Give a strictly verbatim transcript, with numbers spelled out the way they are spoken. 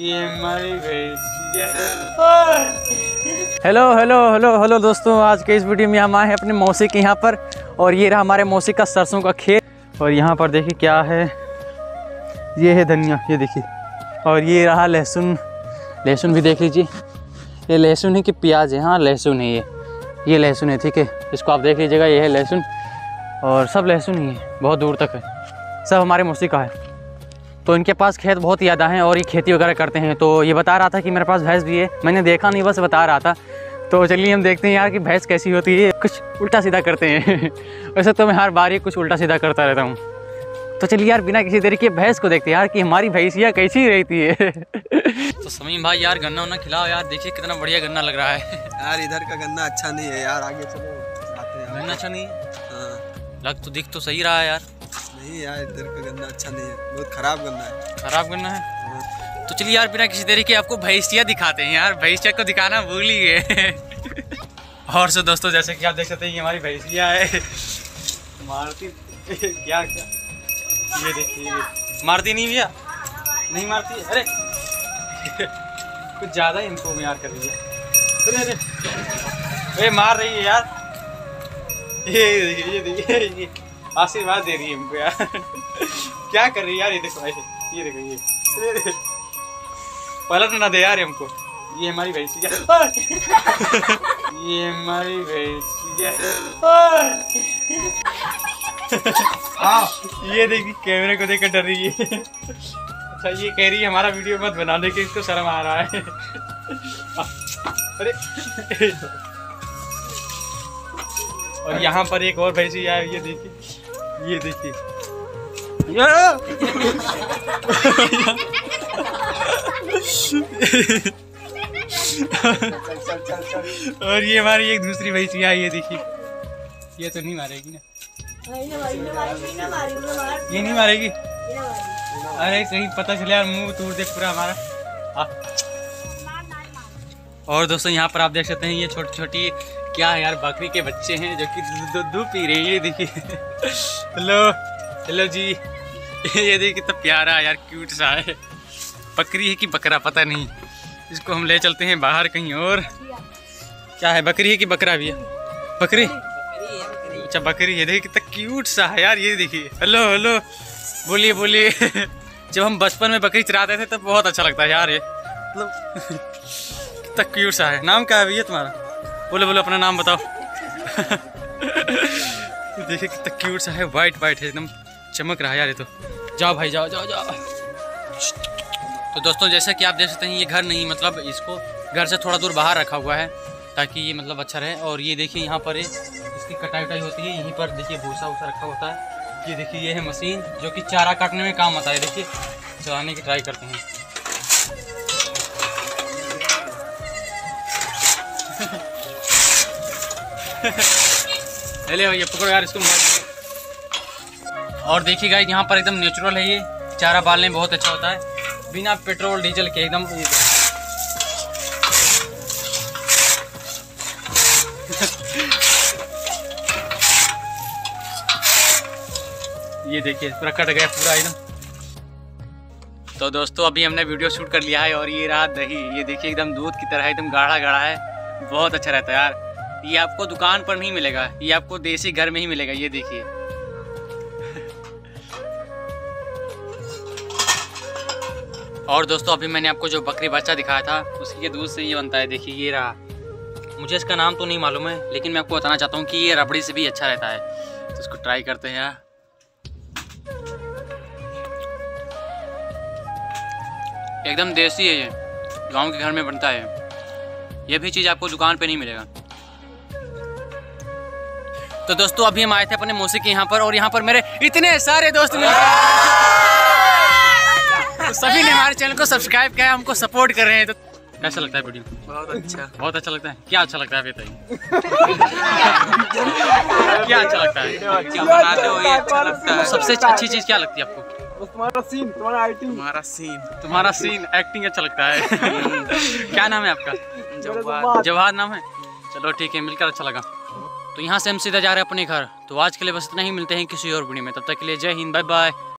ये हमारी भैंसिया। हेलो हेलो हेलो हेलो दोस्तों, आज के इस वीडियो में हम आए हैं अपने मौसी के यहाँ पर और ये रहा हमारे मौसी का सरसों का खेत। और यहाँ पर देखिए क्या है, ये है धनिया, ये देखिए। और ये रहा लहसुन, लहसुन भी देख लीजिए। ये लहसुन है कि प्याज है? हाँ लहसुन है, ये ये लहसुन है, ठीक है। इसको आप देख लीजिएगा, ये है लहसुन और सब लहसुन ही है, बहुत दूर तक है, सब हमारे मौसी का है। तो इनके पास खेत बहुत ज़्यादा हैं और ये खेती वगैरह करते हैं। तो ये बता रहा था कि मेरे पास भैंस भी है, मैंने देखा नहीं, बस बता रहा था। तो चलिए हम देखते हैं यार कि भैंस कैसी होती है। कुछ उल्टा सीधा करते हैं वैसे तो मैं हर बार ही कुछ उल्टा सीधा करता रहता हूँ। तो चलिए यार बिना किसी देरी के भैंस को देखते हैं यार कि हमारी भैंसिया कैसी रहती है। तो समीम भाई यार गन्ना उन्ना खिलाओ यार, देखिए कितना बढ़िया गन्ना लग रहा है। यार इधर का गन्ना अच्छा नहीं है यार, आगे चलो आते हैं। गन्ना अच्छा नहीं है? हाँ। लग तो दिख तो सही रहा है यार। नहीं यार इधर का गन्ना अच्छा नहीं है, बहुत खराब गन्ना है। खराब गन्ना है? तो चलिए यार बिना किसी देरी के आपको भैंसिया दिखाते हैं यार, भैंसिया को दिखाना भूल ही गए। और सो दोस्तों जैसे कि आप देख सकते हैं ये हमारी भैंसिया है। मारती क्या क्या, ये देखिए मारती नहीं भैया, नहीं मारती है। अरे कुछ ज़्यादा ही इनको यार कर रही है। अरे अरे अरे मार रही है यार, ये देखिए ये देखिए ये आशीर्वाद दे रही है हमको यार। क्या कर रही है यार, ये देखो ऐसे, ये देखो ये पलट ना दे यार हमको। ये हमारी भैंसिया, ये हमारी भैंसिया। ये देखिए कैमरे को देखकर डर रही है। अच्छा ये कह रही है हमारा वीडियो मत बनाने के, इसको शर्म आ रहा है। अरे और यहाँ पर एक और भैंसिया है, ये देखिए ये देखिए। और ये हमारी एक दूसरी भैंसिया है, ये देखिए। ये तो नहीं मारेगी ना, ये नहीं मारेगी। अरे कहीं पता चले यार, मुंह तोड़ दे पूरा हमारा। आ। और दोस्तों यहाँ पर आप देख सकते हैं ये छोटी छोटी क्या है यार, बकरी के बच्चे हैं जो कि दूध दूध पी रहे हैं, ये देखिए। हेलो हेलो जी, ये देखिए कितना प्यारा यार, क्यूट सा है। बकरी है कि बकरा पता नहीं, इसको हम ले चलते हैं बाहर कहीं और। क्या है, बकरी है कि बकरा भी है? बकरी, अच्छा बकरी है। देखिए कितना क्यूट सा है यार, ये देखिए। हेलो हेलो बोलिए बोलिए। जब हम बचपन में बकरी चराते थे तब तो बहुत अच्छा लगता है यार, ये मतलब कितना क्यूट सा है। नाम क्या है भैया तुम्हारा? बोलो बोलो अपना नाम बताओ। देखिए कितना क्यूट सा है, वाइट वाइट है, एकदम चमक रहा है यार ये तो। जाओ भाई जाओ जाओ जाओ। तो दोस्तों जैसा कि आप देख सकते हैं ये घर नहीं, मतलब इसको घर से थोड़ा दूर बाहर रखा हुआ है ताकि ये मतलब अच्छा रहे। और ये देखिए यहाँ पर इसकी कटाई उटाई होती है, यहीं पर देखिए भूसा वूसा रखा होता है। ये देखिए ये है मशीन जो कि चारा काटने में काम आता है। देखिए चलाने की ट्राई करते हैं। ले भैया पकड़ो यार इसको। और देखिए गाइस यहाँ पर एकदम नेचुरल है, ये चारा बालने में बहुत अच्छा होता है, बिना पेट्रोल डीजल के एकदम। ये देखिए पूरा कट गया पूरा एकदम। तो दोस्तों अभी हमने वीडियो शूट कर लिया है और ये रहा दही, ये देखिए एकदम दूध की तरह एकदम गाढ़ा गाढ़ा है, बहुत अच्छा रहता है यार। ये आपको दुकान पर नहीं मिलेगा, ये आपको देसी घर में ही मिलेगा, ये देखिए। और दोस्तों अभी मैंने आपको जो बकरी बच्चा दिखाया था उसके दूध से ये बनता है, देखिए ये रहा। मुझे इसका नाम तो नहीं मालूम है लेकिन मैं आपको बताना चाहता हूँ कि ये रबड़ी से भी अच्छा रहता है। तो इसको ट्राई करते हैं यार। एकदम देसी है, ये गांव के घर में बनता है। ये भी चीज़ आपको दुकान पे नहीं मिलेगा। तो दोस्तों अभी हम आए थे अपने मौसी के यहाँ पर और यहाँ पर मेरे इतने सारे दोस्त मिल गए। तो सभी ने हमारे चैनल को सब्सक्राइब किया, हमको सपोर्ट कर रहे हैं। तो कैसा लगता है वीडियो? बहुत अच्छा, बहुत अच्छा लगता है। क्या अच्छा लगता है बताइए? क्या अच्छा लगता है? क्या बनाते हो ये अच्छा लगता है। सबसे अच्छी चीज़ क्या लगती है आपको? तुम्हारा सीन, तुम्हारा एक्टिंग, तुम्हारा सीन, तुम्हारा सीन एक्टिंग अच्छा लगता है। क्या नाम है आपका? जवाद। जवाद नाम है। चलो ठीक है, मिलकर अच्छा लगा। तो यहाँ से हम सीधा जा रहे हैं अपने घर। तो आज के लिए बस इतना ही, मिलते हैं किसी और वीडियो में, तब तक के लिए जय हिंद, बाय बाय।